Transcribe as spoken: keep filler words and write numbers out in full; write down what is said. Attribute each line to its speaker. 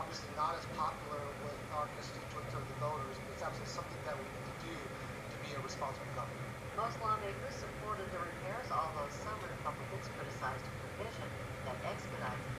Speaker 1: obviously not as popular with our constituents or the voters, but it's absolutely something that we need to do to be a responsible government.
Speaker 2: Most lawmakers supported the